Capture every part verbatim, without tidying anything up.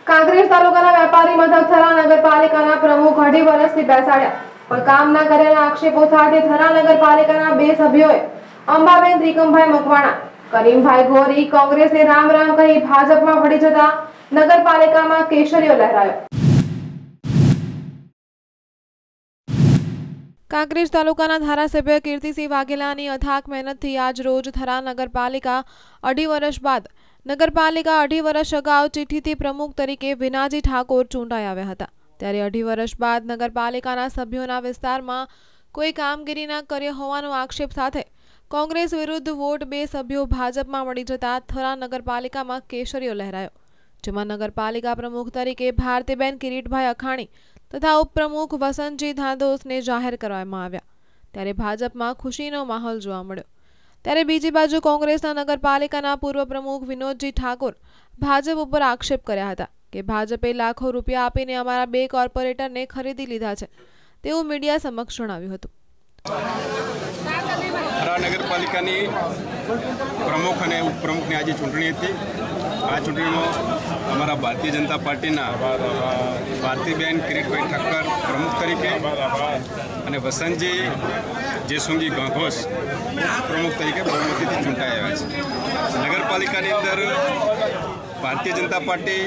કાંકરેજ તાલુકાના વેપારી મથક થરા નગરપાલિકાના પ્રમુખ અઢી વર્ષથી બેસાડ્યા પણ કામ ન કર્યાના આક્ષેપો સાથે થરા નગરપાલિકાના બે સભ્યોએ અંબાબેન ત્રિકમભાઈ મકવાણા, કરીમભાઈ ગોરી કોંગ્રેસે રામ રામ કહી ભાજપમાં વળી જતા નગરપાલિકામાં કેસરીઓ લહેરાયો। કાંકરેજ તાલુકાના ધારાસભ્ય કીર્તિસિંહ વાઘેલાની અથાક મહેનતથી આજ રોજ થરા નગરપાલિકા અઢી વર્ષ બાદ નગરપાલિકા અઢી વર્ષ અગાઉ ચિઠ્ઠીથી પ્રમુખ તરીકે વિનાજી ઠાકોર ચૂંટાઈ આવ્યા હતા। ત્યારે અઢી વર્ષ બાદ નગરપાલિકાના સભ્યોના વિસ્તારમાં કોઈ કામગીરી ન કરી હોવાનો આક્ષેપ સાથે કોંગ્રેસ વિરુદ્ધ વોટ બે સભ્યો ભાજપમાં મળી જતા થરા નગરપાલિકામાં કેસરીઓ લહેરાયો, જેમાં નગરપાલિકા પ્રમુખ તરીકે ભારતીબેન કિરીટભાઈ અખાણી તથા ઉપપ્રમુખ વસંતજી ધાંધોસને જાહેર કરવામાં આવ્યા। ત્યારે ભાજપમાં ખુશીનો માહોલ જોવા મળ્યો। ત્યારે બીજી બાજુ કોંગ્રેસના નગરપાલિકાના પૂર્વ પ્રમુખ વિનોદજી ઠાકોર ભાજપ ઉપર આક્ષેપ કર્યા હતા કે ભાજપે લાખો રૂપિયા આપીને અમારા બે કોર્પોરેટરને ખરીદી લીધા છે તેવું મીડિયા સમક્ષ જણાવ્યું હતું। થરા નગરપાલિકાની પ્રમુખ અને ઉપપ્રમુખની આજે ચૂંટણી હતી। આ ચૂંટણીમાં અમારા ભારતીય જનતા પાર્ટીના ભારતીબેન કિરીટભાઈ ઠક્કર પ્રમુખ તરીકે અને વસંતજી જેસુંગી ગાંધોસ પ્રમુખ તરીકે બહુમતીથી ચૂંટાઈ આવ્યા છે। નગરપાલિકાની અંદર ભારતીય જનતા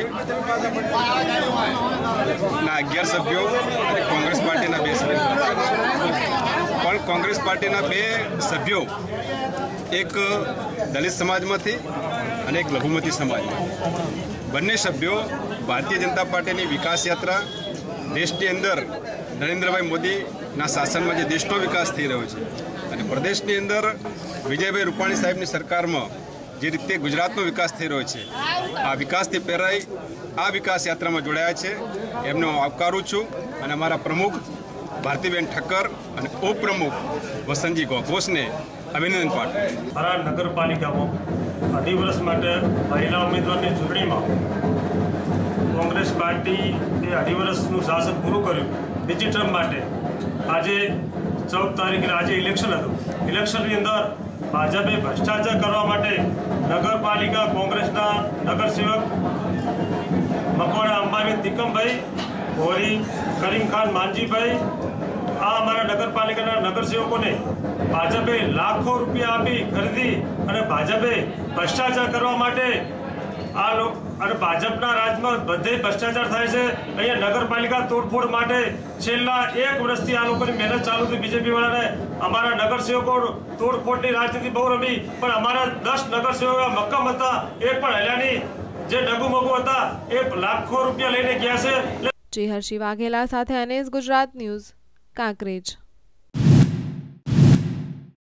પાર્ટીના અગિયાર સભ્યો અને કોંગ્રેસ પાર્ટીના બે સભ્યો, પણ કોંગ્રેસ પાર્ટીના બે સભ્યો એક દલિત સમાજમાંથી અને એક લઘુમતી સમાજમાંથી, બંને સભ્યો ભારતીય જનતા પાર્ટીની વિકાસ યાત્રા દેશની અંદર નરેન્દ્રભાઈ મોદીના શાસનમાં જે દેશનો વિકાસ થઈ રહ્યો છે અને પ્રદેશની અંદર વિજયભાઈ રૂપાણી સાહેબની સરકારમાં જે રીતે ગુજરાતનો વિકાસ થઈ રહ્યો છે, આ વિકાસથી પ્રેરાઈ આ વિકાસ યાત્રામાં જોડાયા છે, એમને હું આવકારું છું અને અમારા પ્રમુખ ભારતીબેન ઠક્કર અને ઉપપ્રમુખ વસંતજી ઘોષને અભિનંદન પાઠવું। થરા નગરપાલિકામાં અઢી વર્ષ માટે મહિલા ઉમેદવારની ચૂંટણીમાં કોંગ્રેસ પાર્ટી એ અઢી વર્ષનું શાસન પૂરું કર્યું। બીજી ટર્મ માટે આજે ચૌદ તારીખે આજે ઇલેક્શન હતું। ઇલેક્શનની અંદર ભાજપે ભ્રષ્ટાચાર કરવા માટે નગરપાલિકા કોંગ્રેસના નગરસેવક મકવાણા અંબાબેન ત્રિકમભાઈ ગોરી, કરીમખાન માનજીભાઈ, આ અમારા નગરપાલિકાના નગરસેવકોને ભાજપે લાખો રૂપિયા આપી ખરીદી અને ભાજપે ભ્રષ્ટાચાર કરવા માટે આ લોકો અને ભાજપના રાજમાં બધે ભ્રષ્ટાચાર થાય છે। અહીંયા નગરપાલિકા તોડફોડ માટે છેલ્લા એક વર્ષથી આ લોકોની મહેનત ચાલુ હતી બીજેપી વાળાને। અમારા નગરસેવકો તોડફોડની રાજનીતિ બહુ રમી, પણ અમારા દસ નગરસેવકો મક્કમ હતા, એક પણ હલ્યા નહીં। જે ડગુમગુ હતા એ લાખો રૂપિયા લઈને ગયા છે। જે હર્ષી વાઘેલા સાથે અનેસ ગુજરાત ન્યૂઝ, કાંકરેજ।